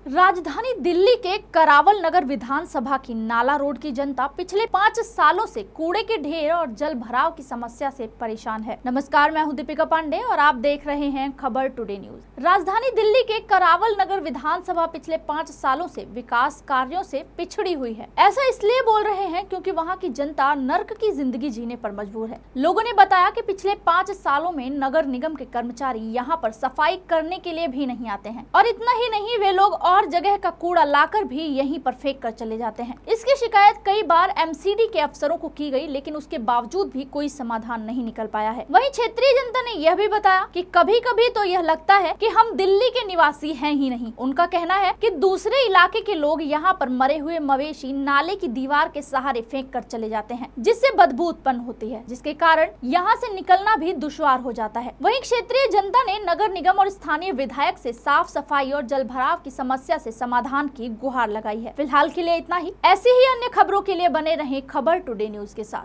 राजधानी दिल्ली के करावल नगर विधानसभा की नाला रोड की जनता पिछले 5 सालों से कूड़े के ढेर और जल भराव की समस्या से परेशान है। नमस्कार, मैं हूं दीपिका पांडे और आप देख रहे हैं खबर टुडे न्यूज। राजधानी दिल्ली के करावल नगर विधानसभा पिछले 5 सालों से विकास कार्यों से पिछड़ी हुई है। ऐसा इसलिए बोल रहे हैं क्योंकि वहां की जनता नर्क की जिंदगी जीने पर मजबूर है। लोगों ने बताया कि पिछले 5 सालों में नगर निगम के कर्मचारी यहाँ पर सफाई करने के लिए भी नहीं आते हैं और इतना ही नहीं, वे लोग और जगह का कूड़ा लाकर भी यहीं पर फेंक कर चले जाते हैं। इसकी शिकायत कई बार एमसीडी के अफसरों को की गई, लेकिन उसके बावजूद भी कोई समाधान नहीं निकल पाया है। वहीं क्षेत्रीय जनता ने यह भी बताया कि कभी कभी तो यह लगता है कि हम दिल्ली के निवासी हैं ही नहीं। उनका कहना है कि दूसरे इलाके के लोग यहाँ पर मरे हुए मवेशी नाले की दीवार के सहारे फेंक कर चले जाते हैं, जिससे बदबू उत्पन्न होती है, जिसके कारण यहाँ से निकलना भी दुश्वार हो जाता है। वहीं क्षेत्रीय जनता ने नगर निगम और स्थानीय विधायक से साफ सफाई और जल भराव की समस्या से समाधान की गुहार लगाई है। फिलहाल के लिए इतना ही। ऐसी ही अन्य खबरों के लिए बने रहें खबर टुडे न्यूज के साथ।